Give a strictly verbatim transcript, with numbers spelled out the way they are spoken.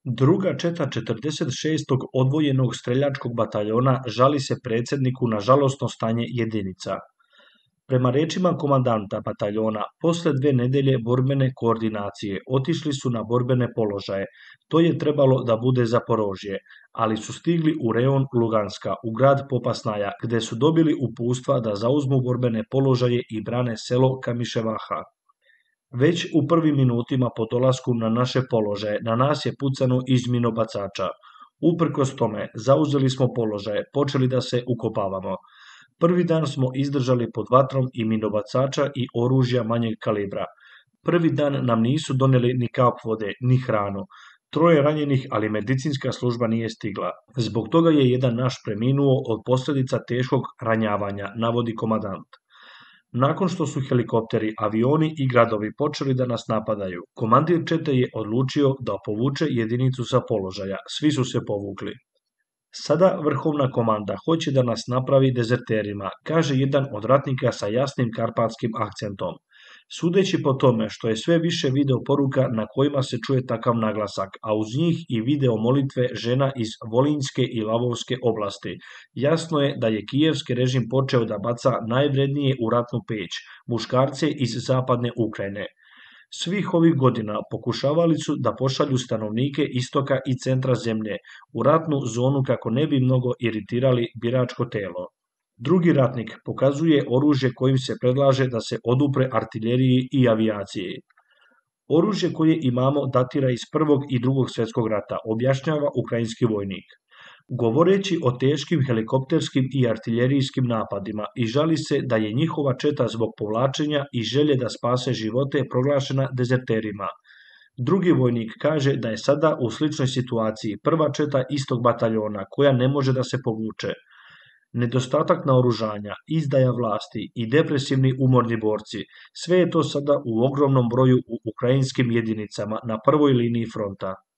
Druga četa četrdeset šestog odvojenog streljačkog bataljona žali se predsjedniku na žalosno stanje jedinica. Prema rečima komandanta bataljona, posle dve nedelje borbene koordinacije otišli su na borbene položaje. To je trebalo da bude Zaporožje, ali su stigli u rejon Luganska, u grad Popasnaja, gde su dobili upustva da zauzmu borbene položaje i brane selo Kamiševaha. Već u prvim minutima po dolasku na naše položaje na nas je pucano iz minobacača. Uprkos tome, zauzeli smo položaje, počeli da se ukopavamo. Prvi dan smo izdržali pod vatrom i minobacača i oružja manjeg kalibra. Prvi dan nam nisu doneli ni kap vode, ni hranu. Troje ranjenih, ali medicinska služba nije stigla. Zbog toga je jedan naš preminuo od posljedica teškog ranjavanja, navodi komandant. Nakon što su helikopteri, avioni i gradovi počeli da nas napadaju, komandir čete je odlučio da povuče jedinicu sa položaja. Svi su se povukli. Sada vrhovna komanda hoće da nas napravi dezerterima, kaže jedan od ratnika sa jasnim karpatskim akcentom. Sudeći po tome što je sve više video poruka na kojima se čuje takav naglasak, a uz njih i video molitve žena iz Volinjske i Lavovske oblasti, jasno je da je kijevski režim počeo da baca najvrednije u ratnu peć, muškarce iz zapadne Ukrajine. Svih ovih godina pokušavali su da pošalju stanovnike istoka i centra zemlje u ratnu zonu kako ne bi mnogo iritirali biračko telo. Drugi ratnik pokazuje oružje kojim se predlaže da se odupre artiljeriji i avijaciji. Oružje koje imamo datira iz Prvog i Drugog svjetskog rata, objašnjava ukrajinski vojnik. Govoreći o teškim helikopterskim i artiljerijskim napadima i žali se da je njihova četa zbog povlačenja i želje da spase živote proglašena dezerterima. Drugi vojnik kaže da je sada u sličnoj situaciji prva četa istog bataljona koja ne može da se povuče. Nedostatak naoružanja, izdaja vlasti i depresivni umorni borci, sve je to sada u ogromnom broju u ukrajinskim jedinicama na prvoj liniji fronta.